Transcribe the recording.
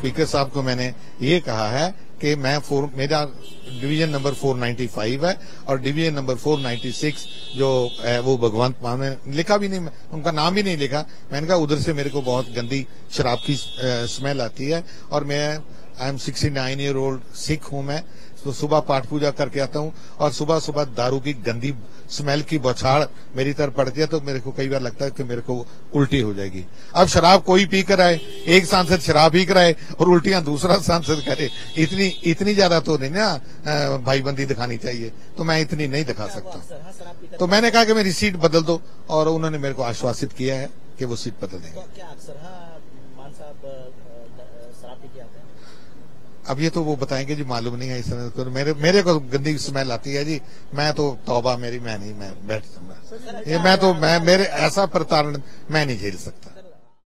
Speaker साहब को मैंने ये कहा है कि मेरा डिवीजन नंबर 495 है और डिवीजन नंबर 496 जो है वो भगवंत मान में लिखा भी नहीं, उनका नाम भी नहीं लिखा। मैंने कहा उधर से मेरे को बहुत गंदी शराब की स्मेल आती है और I am 69 year old Sikh हूं मैं, तो सुबह पाठ पूजा करके आता हूं और सुबह सुबह दारू की गंदी स्मेल की बौछार मेरी तरफ पड़ती है तो मेरे को कई बार लगता है कि मेरे को उल्टी हो जाएगी। अब शराब कोई पी कर आए, एक सांसद शराब पी कर आए और उल्टियां दूसरा सांसद करे, इतनी ज्यादा तो नहीं ना भाईबंदी दिखानी चाहिए, तो मैं इतनी नहीं दिखा सकता। तो मैंने कहा कि मेरी सीट बदल दो और उन्होंने मेरे को आश्वासित किया है कि वो सीट बदल देंगे। अब ये तो वो बताएंगे जी, मालूम नहीं है इस समय। मेरे को गंदी स्मेल आती है जी, मैं तो तौबा मेरी, मैं बैठ सकता, ये मैं मेरे ऐसा प्रताड़न मैं नहीं झेल सकता।